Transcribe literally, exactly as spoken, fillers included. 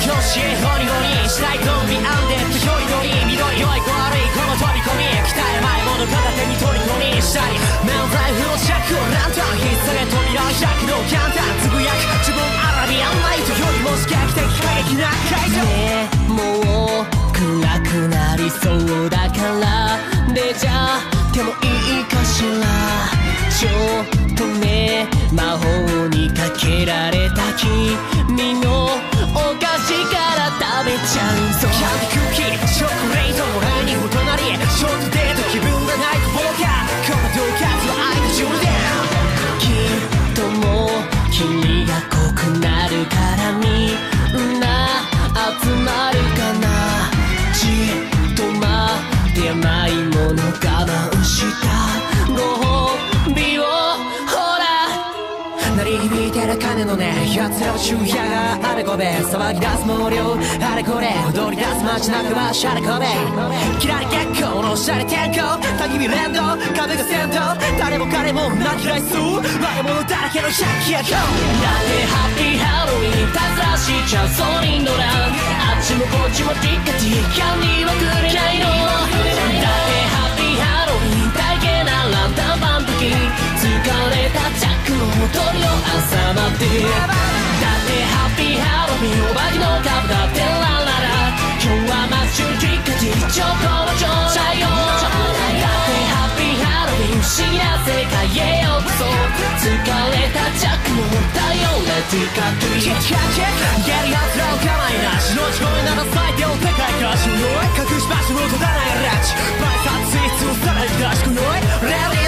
よしホニホニしたいとビアンデッドよりどり緑良い子悪いこの飛び込み鍛え前もの片手に虜にしたりメンライフのシャックをランタン引っ提げ扉開くの簡単つぶやく自分あらびアンライトよりも刺激的過激な会場ねえもう暗くなりそうだから出ちゃってもいいかしらちょっとね魔法にかけられた君のお菓子から食べちゃうぞキャンディクッキーチョコレートもらいにお隣ショートデート気分がないとボーカーこのドーカーズは愛のジュルデンきっともう君が濃くなるからみんな集まるかなじっと待って甘いもの我慢したご褒美をほら鳴り響いてる鐘の音奴らは昼夜があべこべ騒ぎ出す毛量あれこれ踊り出す街中はシャレこべキラリ結構のシャレ天候焚き火連動壁が先頭誰も彼も泣きらいそう我者だらけの百鬼夜行だってハッピーハロウィンたずらしちゃうソニーのランあっちもこっちもティッカティキャンディーはくれないのだってハッピーハロウィン大げなランタンパンプキ疲れたジャックの鳥の朝までだってハッピーハロウィンお化けの株だってラララ今日はマッシュティッカティチョコのちょうだいよだってハッピーハロウィン不思議な世界へようこそ疲れたジャックの太陽レティカトゥイキャッキャッやるやつらお構いなしのち声なら最強世界からしのい隠し場所を閉ざないラッチバイサーツイーツをさらに出しこのいレディ